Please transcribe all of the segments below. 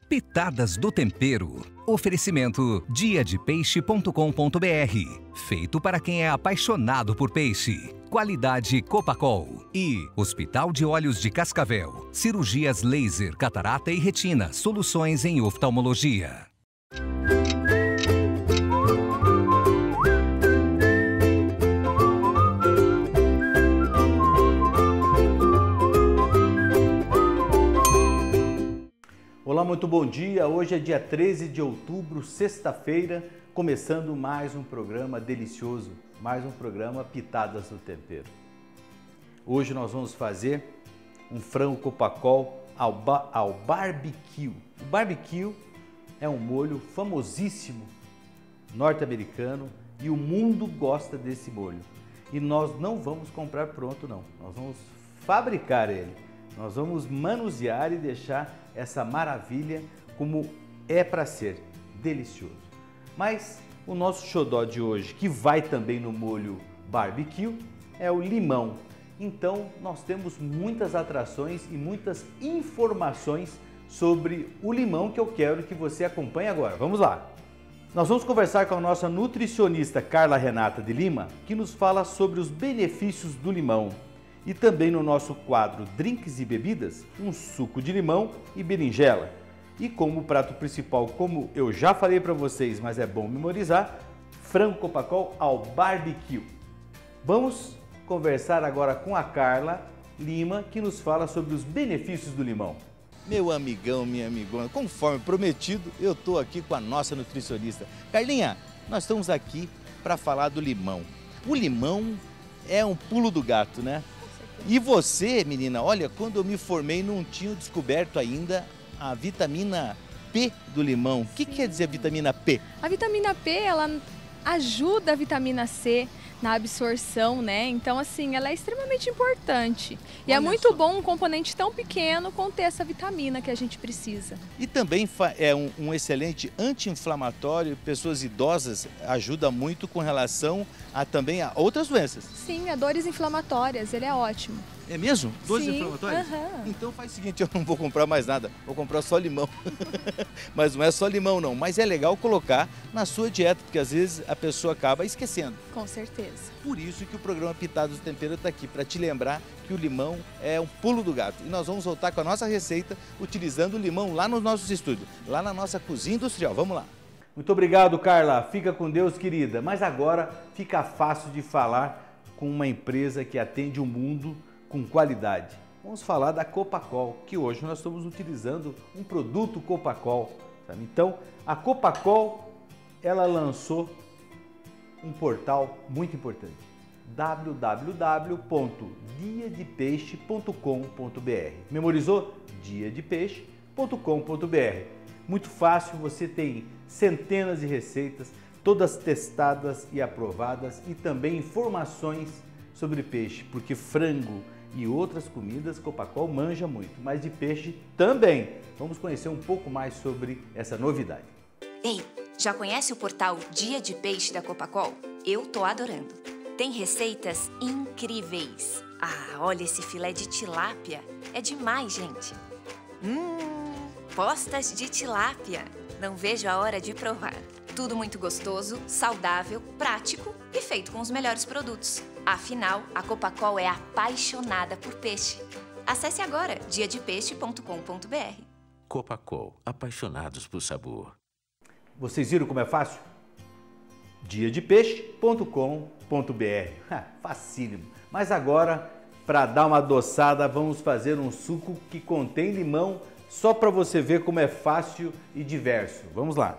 Pitadas do Tempero. Oferecimento diadepeixe.com.br. Feito para quem é apaixonado por peixe. Qualidade Copacol. E Hospital de Olhos de Cascavel. Cirurgias laser, catarata e retina. Soluções em oftalmologia. Olá, muito bom dia. Hoje é dia 13 de outubro, sexta-feira, começando mais um programa delicioso, mais um programa Pitadas do Tempero. Hoje nós vamos fazer um frango Copacol ao barbecue. O barbecue é um molho famosíssimo norte-americano e o mundo gosta desse molho. E nós não vamos comprar pronto, não. Nós vamos fabricar ele. Nós vamos manusear e deixar essa maravilha como é para ser, delicioso. Mas o nosso xodó de hoje, que vai também no molho barbecue, é o limão. Então nós temos muitas atrações e muitas informações sobre o limão que eu quero que você acompanhe agora. Vamos lá! Nós vamos conversar com a nossa nutricionista Carla Renata de Lima, que nos fala sobre os benefícios do limão. E também no nosso quadro Drinks e Bebidas, um suco de limão e berinjela. E como prato principal, como eu já falei para vocês, mas é bom memorizar, frango Copacol ao barbecue. Vamos conversar agora com a Carla Lima, que nos fala sobre os benefícios do limão. Meu amigão, minha amigona, conforme prometido, eu estou aqui com a nossa nutricionista. Carlinha, nós estamos aqui para falar do limão. O limão é um pulo do gato, né? E você, menina, olha, quando eu me formei não tinha descoberto ainda a vitamina P do limão. O que quer dizer a vitamina P? A vitamina P, ela ajuda a vitamina C na absorção, né? Então, assim, ela é extremamente importante. E é muito bom um componente tão pequeno conter essa vitamina que a gente precisa. E também é um excelente anti-inflamatório. Pessoas idosas ajuda muito com relação também a outras doenças. Sim, a dores inflamatórias, ele é ótimo. É mesmo? Dores Sim, inflamatórias? Uhum. Então faz o seguinte, eu não vou comprar mais nada, vou comprar só limão. Mas não é só limão não, mas é legal colocar na sua dieta, porque às vezes a pessoa acaba esquecendo. Com certeza. Por isso que o programa Pitadas do Tempero está aqui, para te lembrar que o limão é um pulo do gato. E nós vamos voltar com a nossa receita utilizando o limão lá nos nossos estúdios, lá na nossa cozinha industrial. Vamos lá. Muito obrigado, Carla. Fica com Deus, querida. Mas agora fica fácil de falar com uma empresa que atende o mundo com qualidade. Vamos falar da Copacol, que hoje nós estamos utilizando um produto Copacol. Sabe? Então, a Copacol, ela lançou um portal muito importante, www.diadepeixe.com.br. Memorizou? diadepeixe.com.br. Muito fácil, você tem centenas de receitas, todas testadas e aprovadas, e também informações sobre peixe, porque frango e outras comidas Copacol manja muito, mas de peixe também. Vamos conhecer um pouco mais sobre essa novidade. Ei, já conhece o portal Dia de Peixe da Copacol? Eu tô adorando. Tem receitas incríveis. Ah, olha esse filé de tilápia. É demais, gente. Postas de tilápia. Não vejo a hora de provar. Tudo muito gostoso, saudável, prático e feito com os melhores produtos. Afinal, a Copacol é apaixonada por peixe. Acesse agora diadepeixe.com.br. Copacol, apaixonados por sabor. Vocês viram como é fácil? diadepeixe.com.br. Facílimo. Mas agora, para dar uma adoçada, vamos fazer um suco que contém limão, só para você ver como é fácil e diverso. Vamos lá.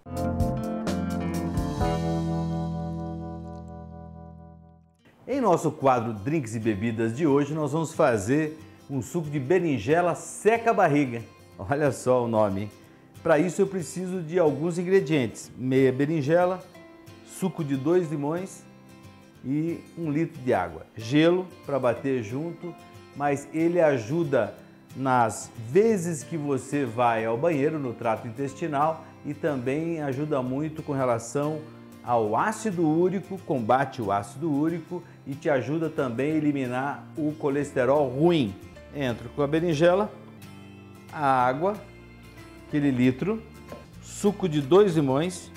Em nosso quadro Drinks e Bebidas de hoje, nós vamos fazer um suco de berinjela seca-barriga. Olha só o nome. Para isso eu preciso de alguns ingredientes. Meia berinjela, suco de 2 limões e 1 litro de água. Gelo para bater junto, mas ele ajuda nas vezes que você vai ao banheiro, no trato intestinal, e também ajuda muito com relação ao ácido úrico, combate o ácido úrico e te ajuda também a eliminar o colesterol ruim. Entro com a berinjela, a água aquele litro, suco de 2 limões.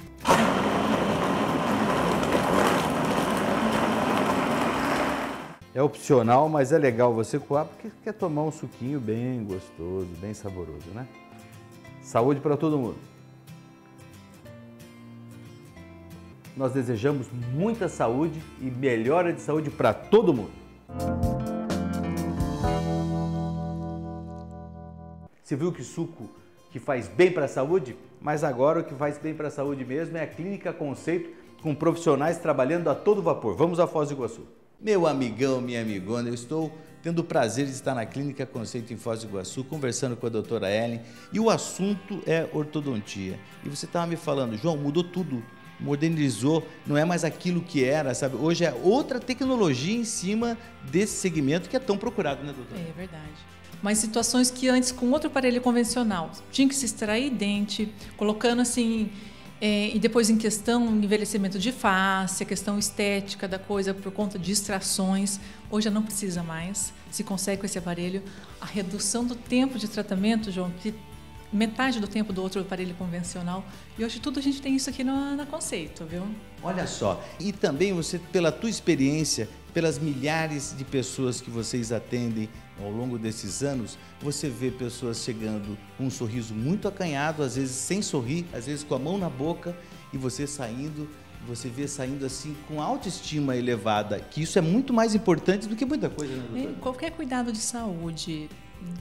É opcional, mas é legal você coar porque quer tomar um suquinho bem gostoso, bem saboroso, né? Saúde para todo mundo. Nós desejamos muita saúde e melhora de saúde para todo mundo. Você viu que suco que faz bem para a saúde? Mas agora o que faz bem para a saúde mesmo é a Clínica Conceito, com profissionais trabalhando a todo vapor. Vamos a Foz do Iguaçu. Meu amigão, minha amigona, eu estou tendo o prazer de estar na Clínica Conceito em Foz do Iguaçu, conversando com a doutora Ellen, e o assunto é ortodontia. E você estava me falando, João, mudou tudo, modernizou, não é mais aquilo que era, sabe? Hoje é outra tecnologia em cima desse segmento que é tão procurado, né, doutora? É verdade. Mas situações que antes, com outro aparelho convencional, tinha que se extrair dente, colocando assim... e depois em questão envelhecimento de face, a questão estética da coisa por conta de extrações, hoje já não precisa mais, se consegue com esse aparelho. A redução do tempo de tratamento, João, que metade do tempo do outro aparelho convencional, e hoje tudo a gente tem isso aqui na Conceito, viu? Olha só, e também você, pela tua experiência, pelas milhares de pessoas que vocês atendem ao longo desses anos, você vê pessoas chegando com um sorriso muito acanhado, às vezes sem sorrir, às vezes com a mão na boca, e você vê saindo assim com autoestima elevada, que isso é muito mais importante do que muita coisa, né, doutora? Qualquer cuidado de saúde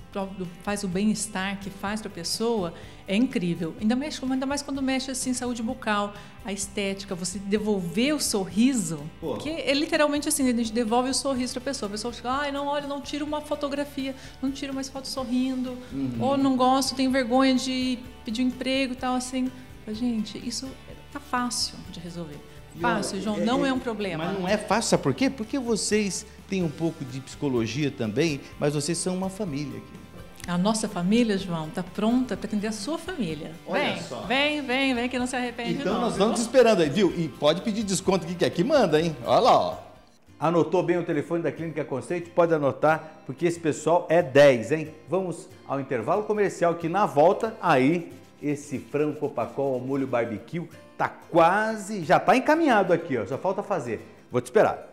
faz o bem-estar que faz para a pessoa, é incrível. Ainda mais quando mexe assim, saúde bucal, a estética, você devolver o sorriso, porque é literalmente assim, a gente devolve o sorriso para a pessoa fica, não, olha, não tiro uma fotografia, não tiro mais foto sorrindo, ou não gosto, tenho vergonha de pedir um emprego e tal, assim. Gente, isso tá fácil de resolver. Fácil, João, não é um problema. Mas não é fácil, sabe por quê? Porque vocês têm um pouco de psicologia também, mas vocês são uma família aqui. A nossa família, João, está pronta para atender a sua família. Olha só. Vem, que não se arrepende não. Então nós estamos esperando aí, viu? E pode pedir desconto que aqui manda, hein? Olha lá, ó. Anotou bem o telefone da Clínica Conceito? Pode anotar, porque esse pessoal é 10, hein? Vamos ao intervalo comercial, que na volta, aí, esse frango copacol ao molho barbecue tá quase, já tá encaminhado aqui, ó, só falta fazer. Vou te esperar.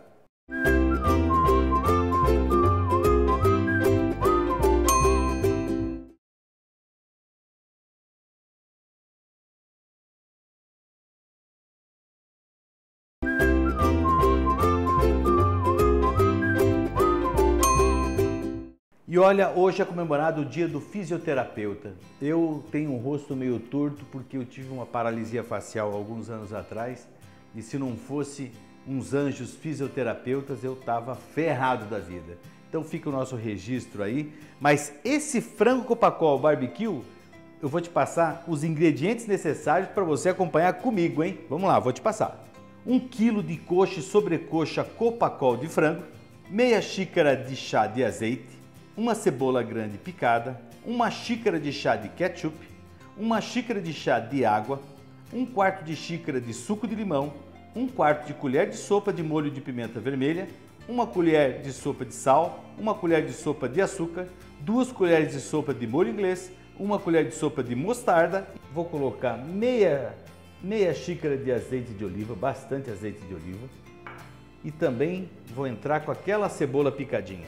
E olha, hoje é comemorado o dia do fisioterapeuta. Eu tenho um rosto meio torto porque eu tive uma paralisia facial alguns anos atrás e se não fosse uns anjos fisioterapeutas eu estava ferrado da vida. Então fica o nosso registro aí. Mas esse frango copacol barbecue, eu vou te passar os ingredientes necessários para você acompanhar comigo, hein? Vamos lá, vou te passar. 1 kg de coxa e sobrecoxa copacol de frango, meia xícara de chá de azeite, uma cebola grande picada, uma xícara de chá de ketchup, uma xícara de chá de água, 1/4 de xícara de suco de limão, 1/4 de colher de sopa de molho de pimenta vermelha, 1 colher de sopa de sal, 1 colher de sopa de açúcar, 2 colheres de sopa de molho inglês, 1 colher de sopa de mostarda. Vou colocar meia xícara de azeite de oliva, bastante azeite de oliva. E também vou entrar com aquela cebola picadinha.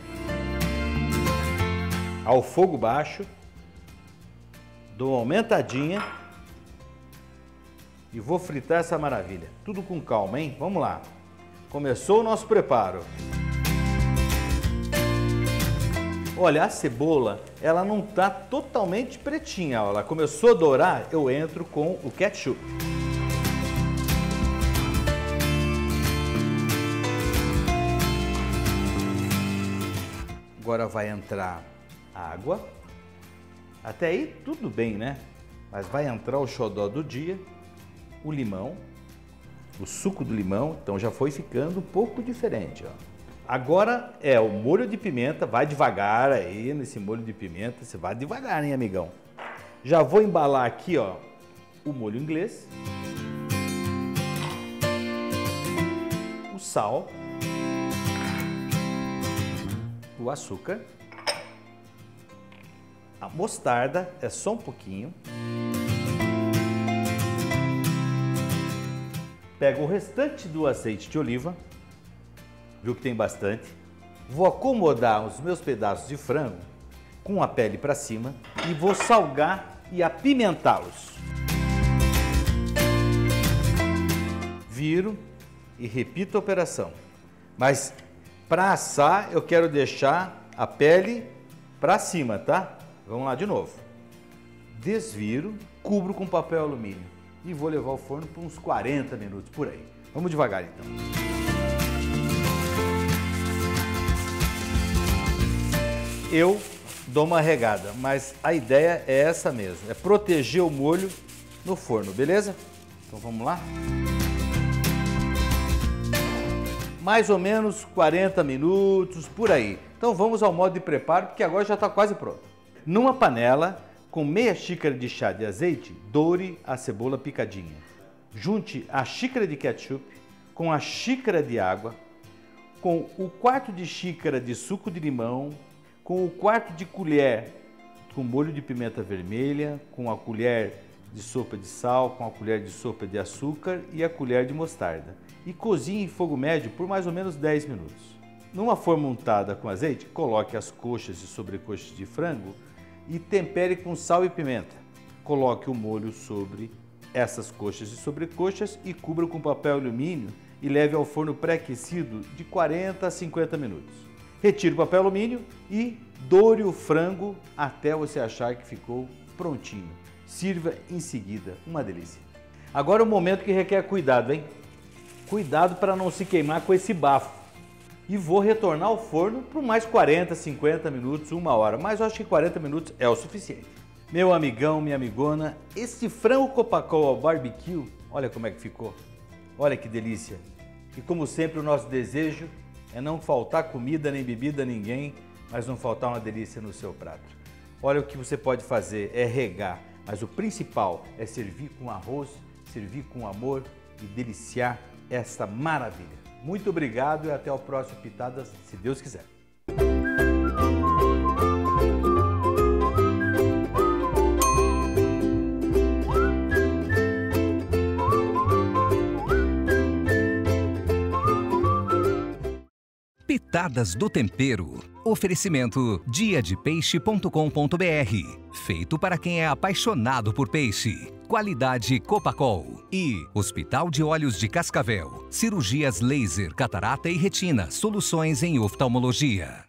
Ao fogo baixo, dou uma aumentadinha e vou fritar essa maravilha. Tudo com calma, hein? Vamos lá. Começou o nosso preparo. Olha, a cebola, ela não está totalmente pretinha. Ela começou a dourar, eu entro com o ketchup. Agora vai entrar água. Até aí tudo bem, né? Mas vai entrar o xodó do dia, o limão, o suco do limão, então já foi ficando um pouco diferente, ó. Agora é o molho de pimenta, vai devagar aí nesse molho de pimenta, você vai devagar, hein, amigão? Já vou embalar aqui, ó, o molho inglês, o sal, o açúcar, A mostarda é só um pouquinho. Pego o restante do azeite de oliva, viu que tem bastante. Vou acomodar os meus pedaços de frango com a pele para cima e vou salgar e apimentá-los. Viro e repito a operação. Mas para assar eu quero deixar a pele para cima, tá? Vamos lá de novo. Desviro, cubro com papel alumínio e vou levar ao forno por uns 40 minutos por aí. Vamos devagar então. Eu dou uma regada, mas a ideia é essa mesmo, é proteger o molho no forno, beleza? Então vamos lá? Mais ou menos 40 minutos por aí. Então vamos ao modo de preparo, porque agora já está quase pronto. Numa panela, com meia xícara de chá de azeite, doure a cebola picadinha. Junte a xícara de ketchup com a xícara de água, com o quarto de xícara de suco de limão, com o quarto de colher com molho de pimenta vermelha, com a colher de sopa de sal, com a colher de sopa de açúcar e a colher de mostarda. E cozinhe em fogo médio por mais ou menos 10 minutos. Numa forma untada com azeite, coloque as coxas e sobrecoxas de frango e tempere com sal e pimenta. Coloque o molho sobre essas coxas e sobrecoxas e cubra com papel alumínio e leve ao forno pré-aquecido de 40 a 50 minutos. Retire o papel alumínio e doure o frango até você achar que ficou prontinho. Sirva em seguida, uma delícia. Agora é o momento que requer cuidado, hein? Cuidado para não se queimar com esse bafo. E vou retornar ao forno por mais 40, 50 minutos, 1 hora. Mas eu acho que 40 minutos é o suficiente. Meu amigão, minha amigona, esse frango copacol ao barbecue, olha como é que ficou. Olha que delícia. E como sempre, o nosso desejo é não faltar comida nem bebida a ninguém, mas não faltar uma delícia no seu prato. Olha, o que você pode fazer é regar, mas o principal é servir com arroz, servir com amor e deliciar essa maravilha. Muito obrigado e até o próximo Pitadas, se Deus quiser. Pitadas do Tempero. Oferecimento diadepeixe.com.br. Feito para quem é apaixonado por peixe. Qualidade Copacol. E Hospital de Olhos de Cascavel. Cirurgias laser, catarata e retina. Soluções em oftalmologia.